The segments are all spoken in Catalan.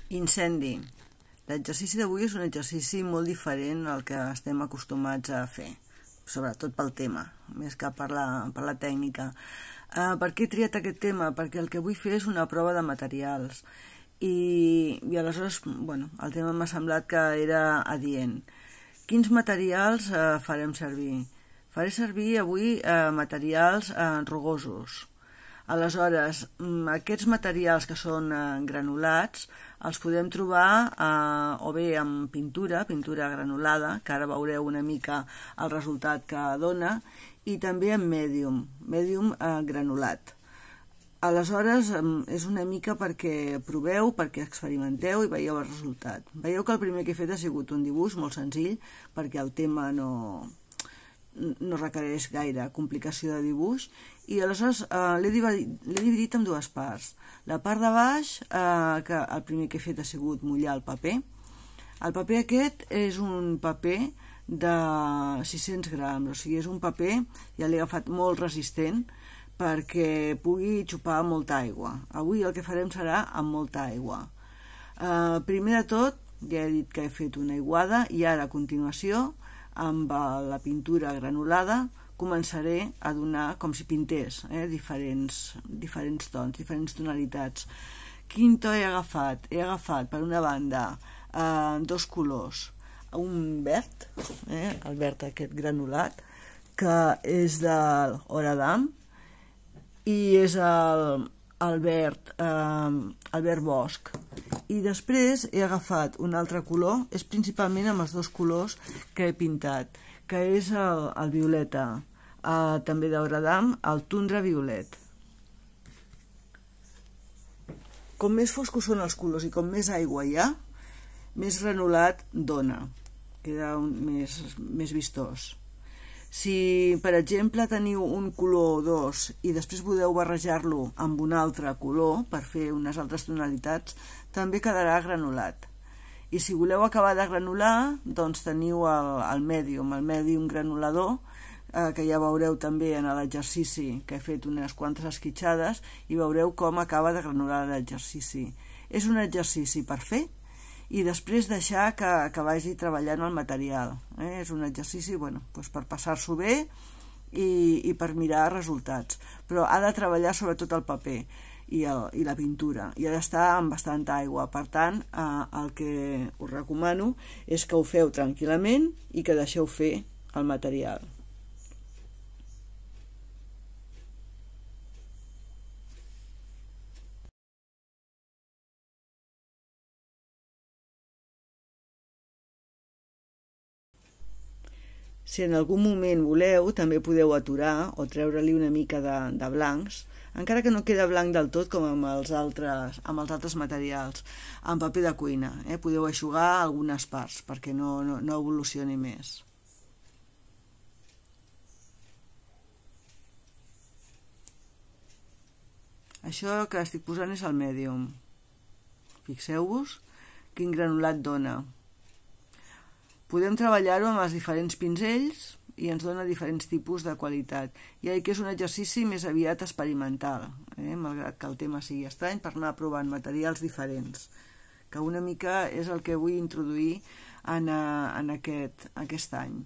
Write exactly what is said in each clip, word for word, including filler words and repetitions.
Incendi. L'exercici d'avui és un exercici molt diferent al que estem acostumats a fer, sobretot pel tema, més que per la, per la tècnica. Uh, per què he triat aquest tema? Perquè el que vull fer és una prova de materials. I, i aleshores, bueno, el tema m'ha semblat que era adient. Quins materials uh, farem servir? Faré servir avui uh, materials uh, rugosos. Aleshores, aquests materials que són granulats els podem trobar eh, o bé amb pintura, pintura granulada, que ara veureu una mica el resultat que dona, i també amb mèdium, mèdium eh, granulat. Aleshores, és una mica perquè proveu, perquè experimenteu i veieu el resultat. Veieu que el primer que he fet ha sigut un dibuix molt senzill, perquè el tema no... no requereix gaire complicació de dibuix, i aleshores eh, l'he dividit, dividit en dues parts. La part de baix, eh, que el primer que he fet ha sigut mullar el paper. El paper aquest és un paper de sis-cents grams, o sigui, és un paper, ja l'he agafat molt resistent, perquè pugui xupar molta aigua. Avui el que farem serà amb molta aigua. Eh, primer de tot, ja he dit que he fet una aiguada, i ara a continuació, amb la pintura granulada, començaré a donar com si pintés, eh, diferents, diferents tons, diferents tonalitats. Quin to he agafat? He agafat, per una banda, eh, dos colors. Un verd, eh, el verd aquest granulat, que és del Horadam, i és el, el verd, eh, el verd bosc. I després he agafat un altre color, és principalment amb els dos colors que he pintat, que és el, el violeta, eh, també d'Horadam, el tundra violet. Com més foscos són els colors i com més aigua hi ha, més granulat dona, queda un, més, més vistós. Si, per exemple, teniu un color o dos i després podeu barrejar-lo amb un altre color per fer unes altres tonalitats, també quedarà granulat. I si voleu acabar de granular, doncs teniu el, el mèdium, el mèdium granulador, eh, que ja veureu també en l'exercici, que he fet unes quantes esquitxades, i veureu com acaba de granular l'exercici. És un exercici per fer, i després deixar que, que vagi treballant el material. Eh? És un exercici bueno, doncs per passar-s'ho bé i, i per mirar resultats. Però ha de treballar sobretot el paper i, el, i la pintura, i ha d'estar amb bastanta aigua. Per tant, eh, el que us recomano és que ho feu tranquil·lament i que deixeu fer el material. Si en algun moment voleu, també podeu aturar o treure-li una mica de, de blancs, encara que no queda blanc del tot com amb els altres, amb els altres materials, amb paper de cuina. Eh? Podeu eixugar algunes parts perquè no, no, no evolucioni més. Això que estic posant és el mèdium. Fixeu-vos quin granulat dona. Podem treballar-ho amb els diferents pinzells i ens dona diferents tipus de qualitat. I que és un exercici més aviat experimental, eh? Malgrat que el tema sigui estrany, per anar provant materials diferents, que una mica és el que vull introduir en, en aquest, aquest any.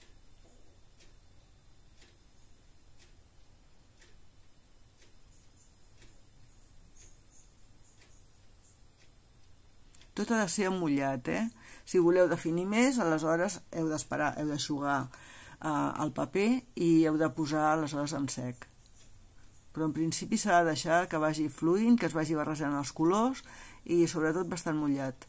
Tot ha de ser emmullat, eh? Si voleu definir més, aleshores heu d'esperar, heu d'eixugar eh, el paper i heu de posar aleshores en sec. Però en principi s'ha de deixar que vagi fluint, que es vagi barrejant els colors i sobretot bastant mullat.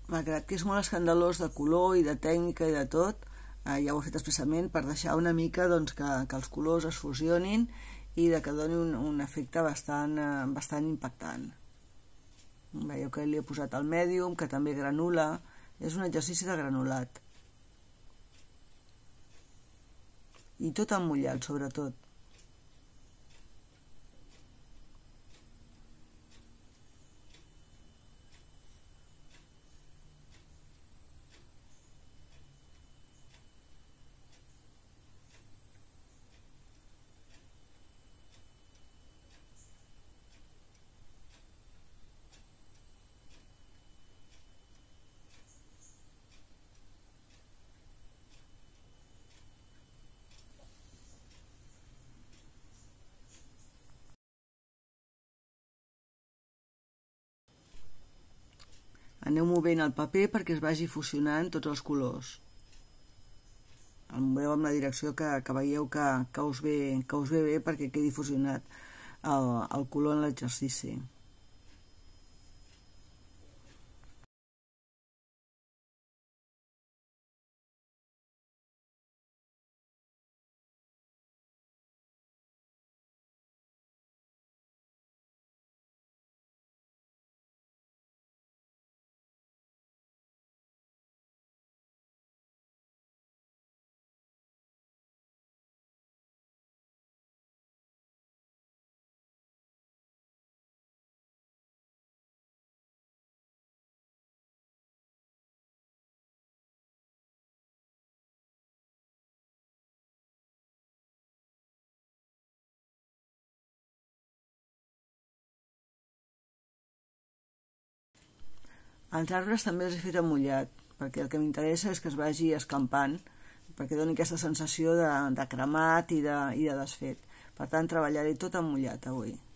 malgrat que és molt escandalós de color i de tècnica i de tot, eh, ja ho he fet expressament per deixar una mica doncs, que, que els colors es fusionin i de que doni un, un efecte bastant, eh, bastant impactant. Veieu que li he posat el mèdium, que també granula, és un exercici de granulat. I tot emmullat, sobretot. Aneu movent el paper perquè es vagi fusionant tots els colors. El moveu amb la direcció que, que veieu que, que, us ve, que us ve bé perquè quedi fusionat el, el color en l'exercici. Els arbres també els he fet emmullat, perquè el que m'interessa és que es vagi escampant, perquè doni aquesta sensació de, de cremat i de, i de desfet. Per tant, treballaré tot emmullat avui.